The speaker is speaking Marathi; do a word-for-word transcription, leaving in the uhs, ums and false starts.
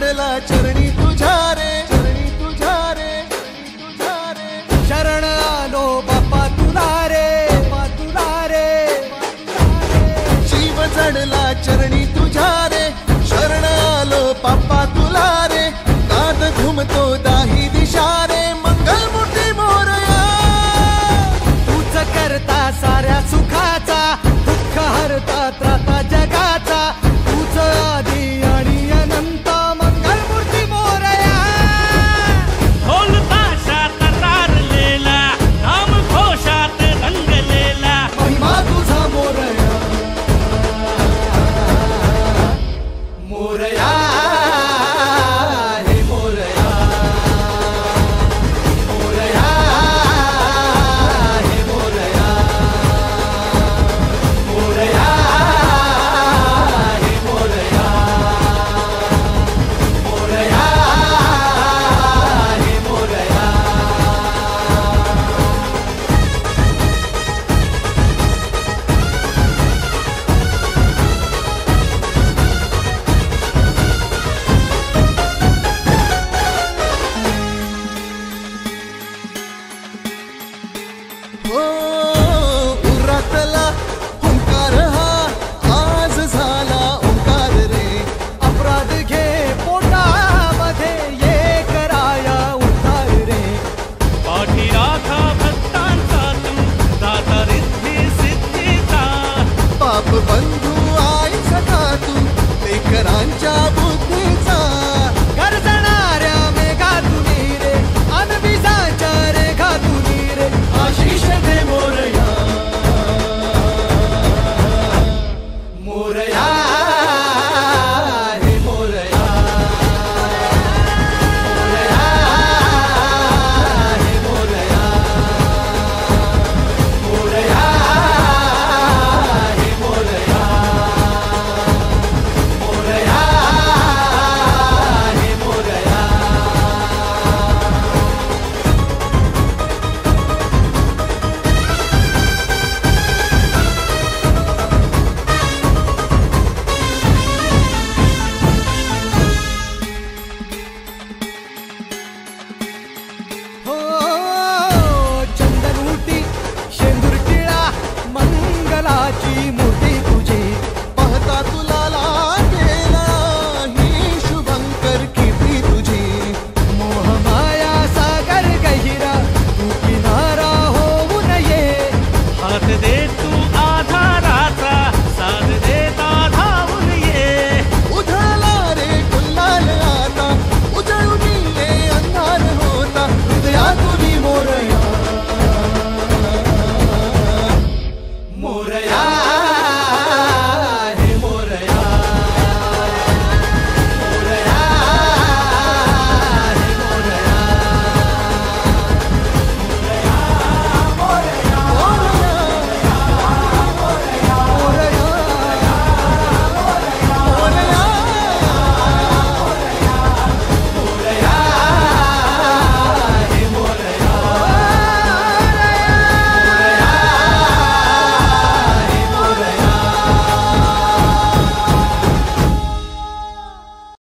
चढला चरणी तुझ्या रे, चरणी तुझ्या रे, तुझ्या रे. शरण आलो बाप्पा तुला रे, बाप्पा तुला रे. जीव चढला चरणी तुझ्या रे, शरण आलो बाप्पा तुला रे. नाद घुमतो दाही दिशा रे, मंगलमूर्ती मोरया. तूच करता साऱ्या सुखाचा, दुःख हरता त्राता जगाचा. तूच आदी आणि अनंत, मंगलमूर्ती मोरया. ढोल ताशात तारलेला, नाम घोषात रंगलेला. महिमा तुझा मोरया, मोरया हे मोरया, मोरया हे मोरया, मोरया हे मोरया, मोरया हे मोरया. हो उरातला ओंकार हा आज झाला ओंकार रे. अपराध घे पोटामध्ये, ये कराया उद्धार रे. पाठी राखा भक्तांचा तू, दाता रिद्धी सिद्धीचा. पाप बंधू आई सखा तू, लेकरांच्या